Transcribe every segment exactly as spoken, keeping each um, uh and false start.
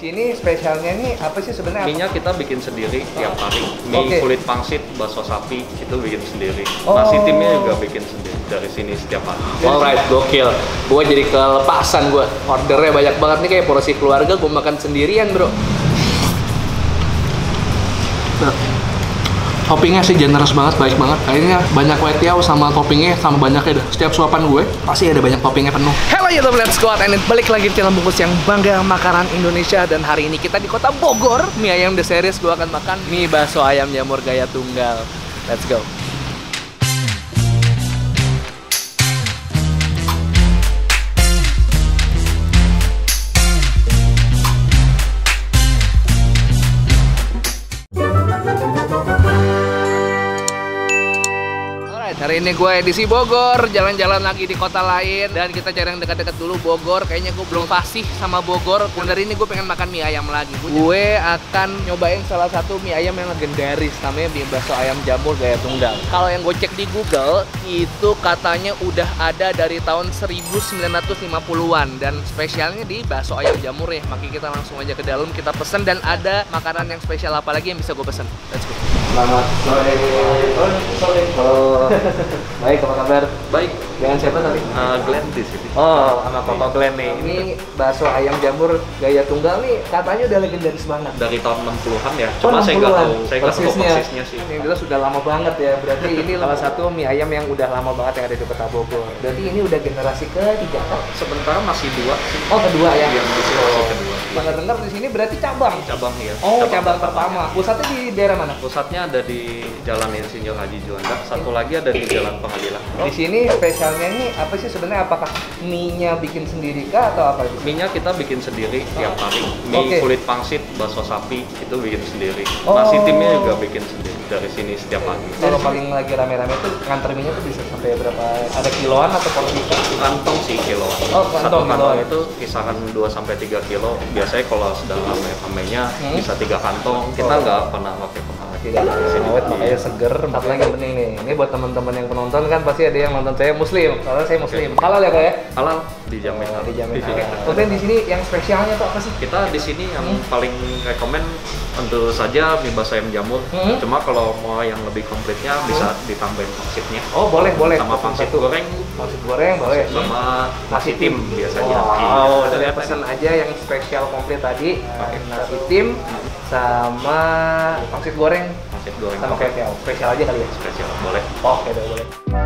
sini spesialnya nih apa sih sebenarnya? Mie-nya kita bikin sendiri tiap hari. Mie okay. kulit pangsit, bakso sapi itu bikin sendiri. Oh. Nasi timnya juga bikin sendiri dari sini setiap hari. Alright, gokil. Gue jadi kelepasan gue. Ordernya banyak banget nih kayak porsi keluarga. Gue makan sendirian bro. Nah, toppingnya sih generous banget, baik banget. Kayaknya banyak wetiau sama toppingnya sama banyaknya dah. Setiap suapan gue pasti ada banyak toppingnya penuh. Hello YouTube Let's Squad, and balik lagi di channel bungkus yang bangga makanan Indonesia. Dan hari ini kita di kota Bogor. Mie ayam the series, gue akan makan mie bakso ayam jamur gaya tunggal. Let's go. Hari ini gue edisi Bogor, jalan-jalan lagi di kota lain. Dan kita cari yang dekat-dekat dulu Bogor. Kayaknya gue belum fasih sama Bogor. Dan dari ini gue pengen makan mie ayam lagi. Gue akan nyobain salah satu mie ayam yang legendaris, namanya mie bakso ayam jamur gaya tunggal. Kalau yang gue cek di Google, itu katanya udah ada dari tahun seribu sembilan ratus lima puluhan. Dan spesialnya di bakso ayam jamur ya. Makanya kita langsung aja ke dalam, kita pesen. Dan ada makanan yang spesial apa lagi yang bisa gue pesen. Let's go. Selamat sore. Sore. Halo. Baik, apa kabar? Baik. Dengan siapa tadi? Uh, Glenn di sini. Oh, sama Papa Glenn nih. Ini bakso ayam jamur gaya tunggal nih katanya udah legendaris banget. Dari tahun enam puluhan ya. Cuma saya nggak tahu, saya nggak tahu persisnya sih. Ini jelas sudah lama banget ya. Berarti ini salah satu mie ayam yang udah lama banget yang ada di kota Bogor. Berarti ini udah generasi ketiga kan? Sementara masih dua sih. Oh, kedua ya? Iya, masih masih kedua. Dengar-dengar di sini berarti cabang. Cabang ya. Oh, cabang, cabang pertama. Pusatnya di daerah mana? Pusatnya ada di Jalan Insinyur Haji Juanda. Satu lagi ada di Jalan Pengadilan. Di sini spesialnya nih apa sih sebenarnya? Apakah mie-nya bikin sendiri kah atau apa? Mie-nya kita bikin sendiri tiap hari. Mie okay. kulit pangsit, bakso sapi itu bikin sendiri. Oh. Nasi timnya juga bikin sendiri dari sini setiap hari. Kalau paling lagi rame-rame tuh nganter mie-nya tuh bisa sampai berapa? Ada kiloan atau porsi? Kantong sih kilo. Oh, kantong, Satu kantong kiloan. itu kisaran dua sampai tiga kilo. Biasanya kalau sedang rame-ramenya hmm? bisa tiga kantong. Kita nggak oh. pernah pakai pengawet. Tidak ada awet, makanya seger. Satu lagi yang penting nih, ini buat teman-teman yang penonton kan pasti ada yang nonton saya muslim, karena saya muslim. Okay. Halal ya kak ya? Halal, dijamin. Oh, dijamin. Kemudian di sini yang spesialnya tuh apa sih? Kita di sini yang hmm? paling rekomend tentu saja mie bakso ayam jamur. Hmm? Cuma kalau mau yang lebih komplitnya hmm? bisa ditambahin pangsitnya. Oh boleh boleh. Sama pangsit goreng. Pangsit goreng boleh. Sama nasi tim biasanya. Wow, dari pesan aja yang spesial komplit tadi. Pakai nasi tim sama pangsit goreng. Pangsit goreng. Sama kayak spesial aja kali ya. Spesial boleh. Oke deh boleh.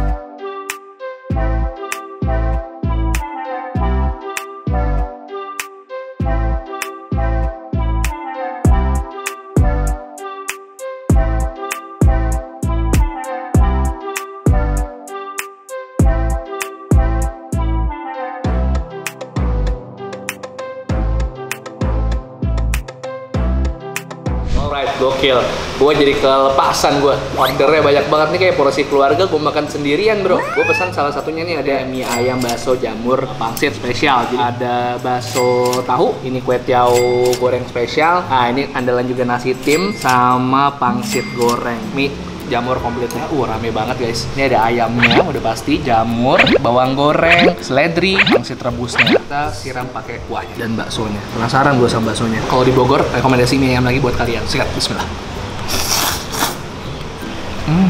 Gokil, gue jadi kelepasan gue. Ordernya banyak banget nih kayak porsi keluarga. Gue makan sendirian bro. Gue pesan salah satunya nih ada mie ayam bakso jamur pangsit spesial. Jadi ada bakso tahu, ini kue tiaw goreng spesial. Nah ini andalan juga nasi tim sama pangsit goreng. Mie jamur komplitnya, uh rame banget guys. Ini ada ayamnya, udah pasti, jamur, bawang goreng, seledri, pangsit rebusnya. Kita siram pakai kuahnya dan baksonya. Penasaran gue sama baksonya. Kalau di Bogor, rekomendasi mie ayam lagi buat kalian. Sikat, bismillah. Hmm.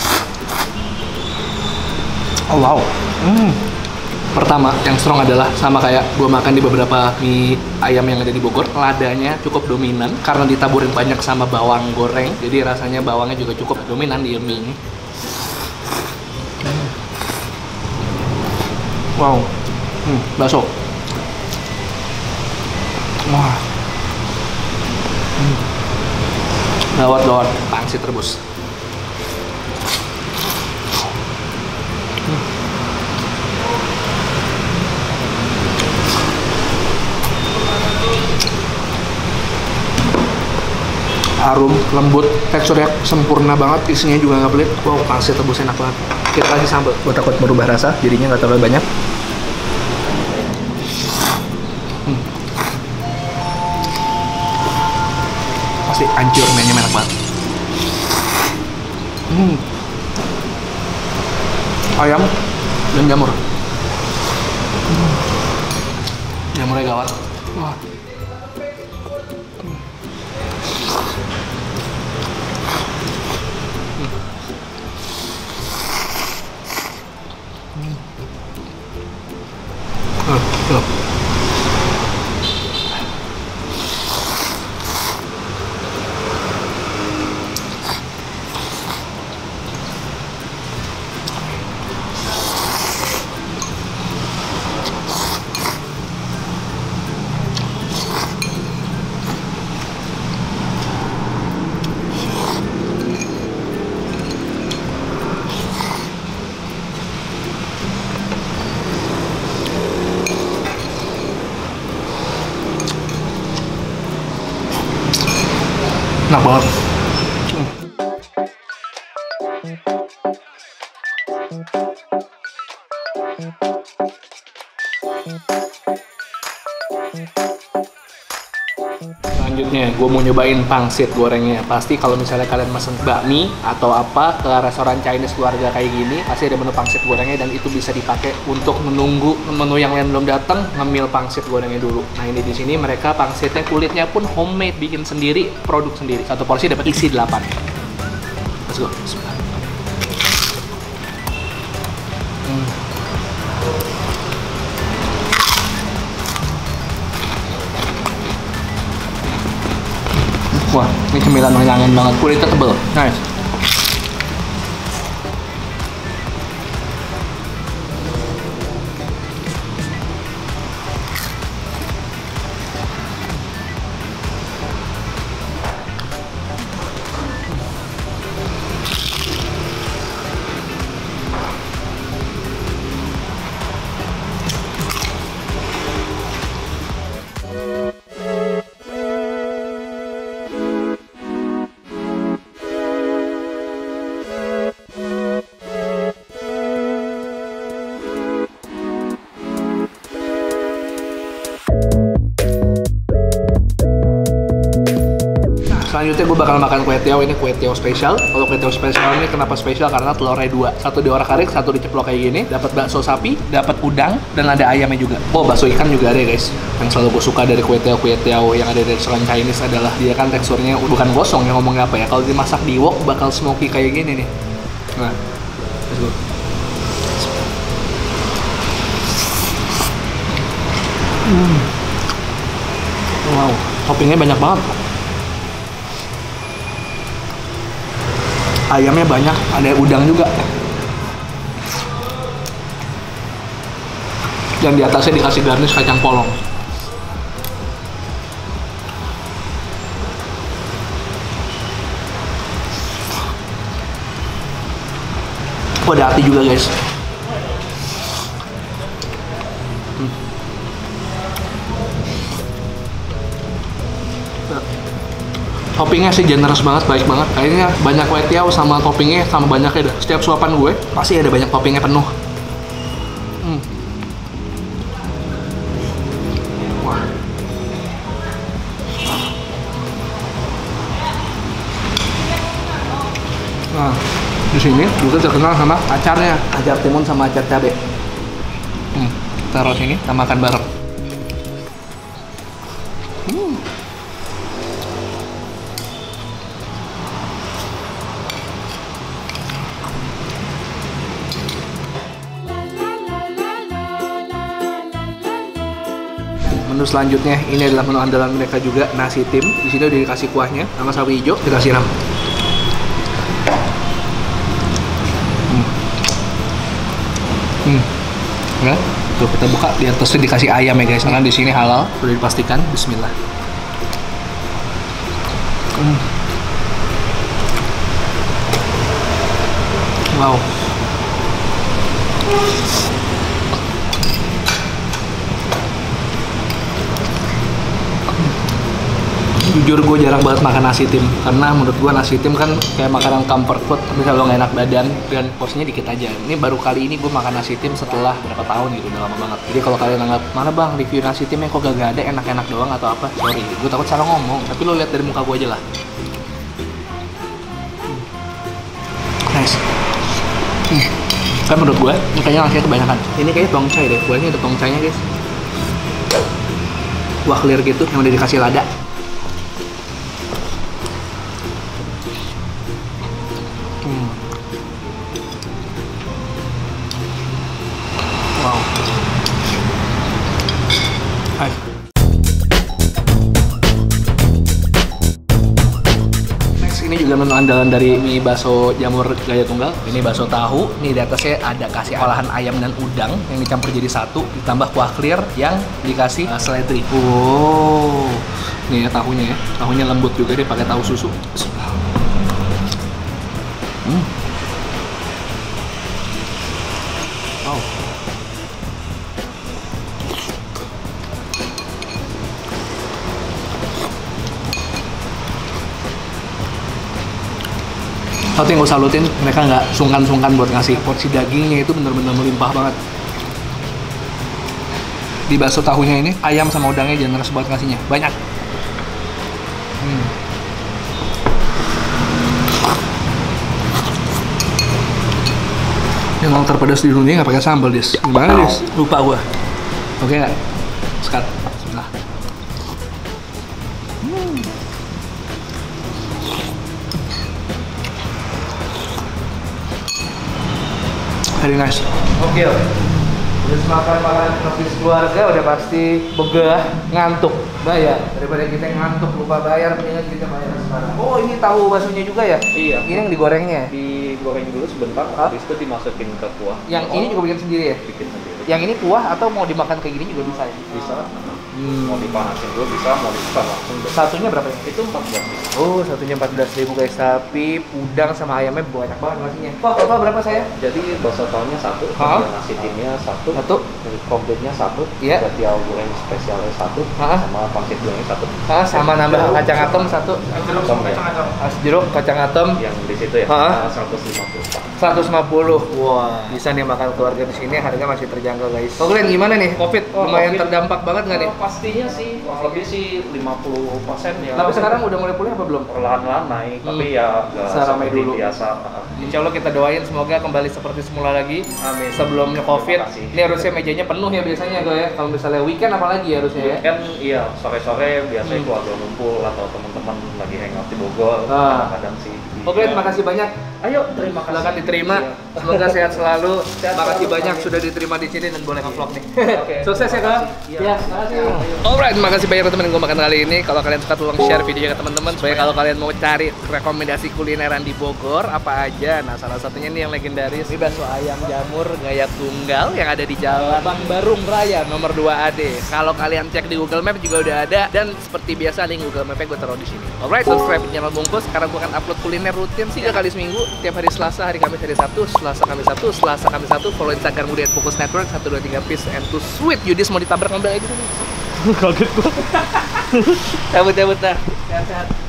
Oh wow. Hmm. Pertama, yang strong adalah sama kayak gue makan di beberapa mie ayam yang ada di Bogor. Ladanya cukup dominan karena ditaburin banyak sama bawang goreng. Jadi rasanya bawangnya juga cukup dominan di mie ini. Wow. Hmm, bakso. Wah. Hmm. Gawat-gawat. Pangsit rebus. Harum, lembut, teksturnya sempurna banget, isinya juga nggak pelit. Wow, pangsit rebus enak banget. Kita kasih sambal. Gue takut merubah rasa, jadinya nggak terlalu banyak. Hmm. Pasti hancur, mainnya enak banget. Hmm. Ayam dan jamur. Hmm. Jamurnya gawat. Wah. Enak banget. Selanjutnya, gue mau nyobain pangsit gorengnya. Pasti kalau misalnya kalian mesen bakmi atau apa ke restoran Chinese keluarga kayak gini, pasti ada menu pangsit gorengnya dan itu bisa dipakai untuk menunggu menu yang lain belum datang, ngemil pangsit gorengnya dulu. Nah ini di sini mereka pangsitnya kulitnya pun homemade, bikin sendiri, produk sendiri. Satu porsi dapat isi delapan. Let's go. Hmm. Wah, ini cemilan menyenangkan banget. Kulitnya tebel. Nice. Selanjutnya gue bakal makan kue tiaw. Ini kue tiaw spesial. Kalau kue tiaw spesial ini kenapa spesial? Karena telurnya dua. Satu diorak-arik, satu diceplok kayak gini. Dapat bakso sapi, dapat udang, dan ada ayamnya juga. Oh, bakso ikan juga ada ya guys. Yang selalu gue suka dari kue tiaw kue tiaw yang ada dari restoran Chinese adalah dia kan teksturnya bukan gosong ya, ngomongnya apa ya. Kalau dimasak di wok bakal smoky kayak gini nih. Nah, let's go. Hmm. Wow, toppingnya banyak banget. Ayamnya banyak, ada udang juga. Dan di atasnya dikasih garnish kacang polong. Oh, ada hati juga guys. Hmm. Toppingnya sih generous banget, baik banget. Kayaknya banyak kue tiaw sama toppingnya sama banyaknya dah. Setiap suapan gue pasti ada banyak toppingnya penuh. Hmm. Wah. Nah, di sini juga terkenal sama acarnya, acar timun sama acar cabe. Hmm, taruh sini, kita makan bareng. Hmm. Menu selanjutnya ini adalah menu andalan mereka juga, nasi tim. Di sini udah dikasih kuahnya sama sawi hijau, dikasih siram. Hmm. Hmm. Ya, tuh kita buka, di atasnya dikasih ayam ya guys. Karena di sini halal, sudah dipastikan. Bismillah. Hmm. Wow. Jujur gue jarang banget makan nasi tim, karena menurut gue nasi tim kan kayak makanan comfort food, tapi kalau nggak enak badan dan porsinya dikit aja. Ini baru kali ini gue makan nasi tim setelah berapa tahun gitu, udah lama banget. Jadi kalau kalian anggap mana bang review nasi timnya kok gak, gak ada enak-enak doang atau apa, sorry, gue takut salah ngomong. Tapi lo lihat dari muka gue aja lah. Nice. Hmm. Kan menurut gue ini kayaknya nasinya kebanyakan. Ini kayaknya tongcai deh, gue ini ada tongcainya guys. Wah clear gitu yang udah dikasih lada. Hmm. Wow. Hai. Next ini juga menu andalan dari mie bakso jamur gaya tunggal. Ini bakso tahu. Ini di atasnya ada kasih olahan ayam dan udang yang dicampur jadi satu, ditambah kuah clear yang dikasih uh, seledri. Oh. Nih ya tahunya ya. Tahunya lembut juga, dia pakai tahu susu. Hmm. Wow. Tapi yang gue salutin, mereka nggak sungkan-sungkan buat ngasih. Porsi dagingnya itu bener-bener melimpah banget. Di bakso tahunya ini, ayam sama udangnya generous buat ngasihnya. Banyak. Hmm. Yang mau terpedas di dunia nggak pakai sambal, Dis. Gimana, Dis? Lupa gua. Oke nggak? Sekat. Bismillah. Hmm. Very nice. Oke. Terus makan makanan habis keluarga udah pasti begah, ngantuk, bayar. Daripada kita ngantuk lupa bayar, mendingan kita bayar sekarang. Oh, ini tahu baksonya juga ya? Iya. Ini yang digorengnya. Digoreng dulu sebentar, Hah? habis itu dimasukin ke kuah. Yang ini juga bikin sendiri ya? Bikin sendiri. Yang ini kuah atau mau dimakan kayak gini juga bisa ya? Bisa. Hmm. Mau dipanasin dulu bisa, mau dipesan langsung. Bisa. Satunya berapa ya? Itu empat belas. Oh, satunya empat belas ribu guys. Tapi udang sama ayamnya banyak banget nasinya. Wah, total berapa saya? Jadi bakso tahunya satu, Hah? kemudian nasi timnya satu, Satu. komplitnya satu, Iya. jatiau goreng spesialnya satu, Hah? sama pangsit gorengnya satu. Ah, sama nambah kacang atom satu. Atom ya, As jeruk, kacang atom yang di situ ya, Hah? seratus lima puluh Pak. seratus lima puluh. Wah, bisa nih makan keluarga di sini, harga masih terjangkau guys. Oh, Glenn, gimana nih? Covid Oh, lumayan Covid. terdampak banget nggak nih? Oh, pastinya sih, lebih sih lima puluh persen ya. Tapi sekarang udah mulai pulih apa belum? perlahan-lahan naik, Hmm. tapi ya nggak Seramai seperti dulu. biasa. Insya Allah kita doain semoga kembali seperti semula lagi. Amin. Sebelumnya Covid, Terima kasih. ini harusnya mejanya penuh ya biasanya gue ya. Kalau misalnya weekend apalagi harusnya ya. Kan iya, sore-sore biasanya Hmm. keluarga ngumpul atau teman-teman lagi hangout di Bogor, Ah. kadang-kadang sih. Oke, terima kasih banyak. Ayo, terima kasih. Silakan diterima. Iya. Semoga sehat selalu. Sehat Makasih selalu, banyak amin. sudah diterima di sini dan boleh nge-vlog nih. Oke. Sukses ya, Kak. Iya. Ya, makasih. Alright, makasih banyak teman-teman gue makan kali ini. Kalau kalian suka tolong share videonya ke teman-teman supaya kalau kalian mau cari rekomendasi kulineran di Bogor apa aja. Nah, salah satunya ini yang legendaris. Ini bakso ayam jamur gaya tunggal yang ada di Jalan Barung Raya nomor dua A D. Kalau kalian cek di Google Map juga udah ada dan seperti biasa link Google Map-nya gue taruh di sini. Alright, subscribe channel Bungkus karena gue akan upload kuliner rutin tiga kali seminggu, tiap hari Selasa, hari Kamis, hari Sabtu, Selasa, Kamis, Sabtu, Selasa, Kamis, Sabtu. Follow Instagram gue di at Bungkus Network satu dua tiga peace and to sweet. Yudis mau ditabrak mobil aja gitu. Kaget gue. Cabut-cabut dah. Sehat-sehat.